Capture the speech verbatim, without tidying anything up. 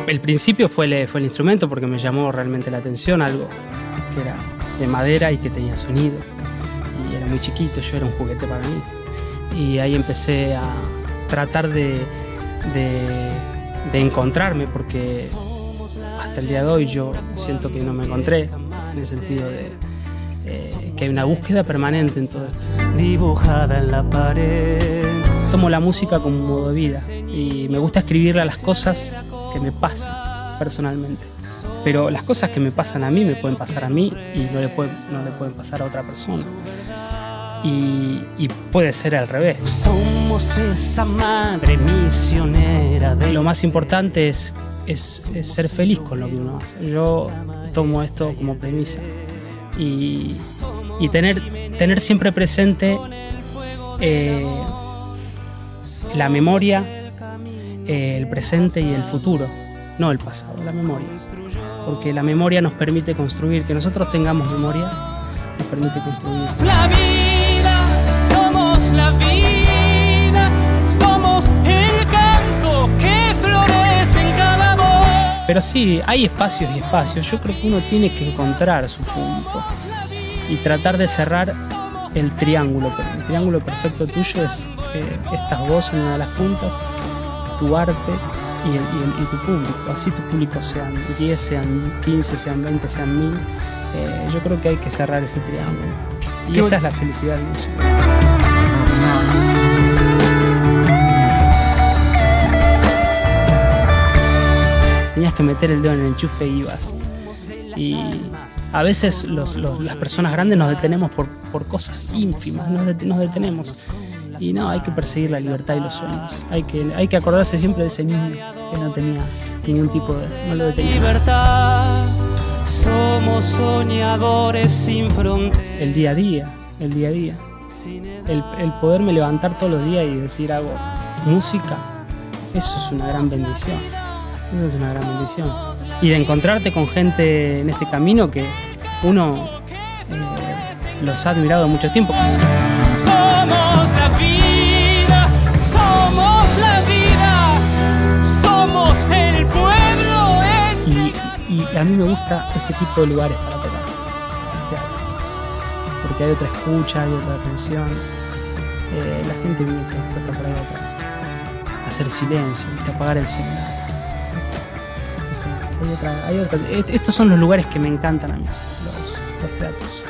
El principio fue el, fue el instrumento porque me llamó realmente la atención, algo que era de madera y que tenía sonido. Y era muy chiquito, yo era un juguete para mí. Y ahí empecé a tratar de, de, de encontrarme, porque hasta el día de hoy yo siento que no me encontré, en el sentido de eh, que hay una búsqueda permanente en todo esto. Dibujada en la pared. Tomo la música como un modo de vida y me gusta escribirle a las cosas que me pasan personalmente. Pero las cosas que me pasan a mí me pueden pasar a mí y no le pueden, no le pueden pasar a otra persona. Y, y puede ser al revés. Somos esa madre misionera de... Lo más importante es, es, es ser feliz con lo que uno hace. Yo tomo esto como premisa y, y tener, tener siempre presente eh, la memoria, eh, el presente y el futuro, no el pasado, la memoria. Porque la memoria nos permite construir, que nosotros tengamos memoria nos permite construir. La vida, somos la vida, somos el canto que florece en cada voz. Pero sí, hay espacios y espacios. Yo creo que uno tiene que encontrar su punto y tratar de cerrar el triángulo. El triángulo perfecto tuyo es que estás vos en una de las puntas, tu arte y, el, y, el, y tu público. Así tu público sean diez, sean quince, sean veinte, sean mil. Eh, yo creo que hay que cerrar ese triángulo. Y esa es la felicidad del músico. Tenías que meter el dedo en el enchufe y ibas. Y a veces los, los, las personas grandes nos detenemos por, por cosas ínfimas, nos, det, nos detenemos. Y no, hay que perseguir la libertad y los sueños. Hay que, hay que acordarse siempre de ese niño que no tenía ningún tipo de... no lo detenía. Libertad, somos soñadores sin fronteras. El día a día, el día a día. El, el poderme levantar todos los días y decir hago música, eso es una gran bendición. Eso es una gran bendición. Y de encontrarte con gente en este camino que uno eh, los ha admirado mucho tiempo. Somos la vida, somos la vida, somos el pueblo. Y, y a mí me gusta este tipo de lugares para tocar. Porque hay otra escucha, hay otra atención. Eh, la gente viene que toca por ahí para hacer silencio, ¿viste? Apagar el celular. Sí, sí, hay otra, hay otra. Estos son los lugares que me encantan a mí, los, los teatros.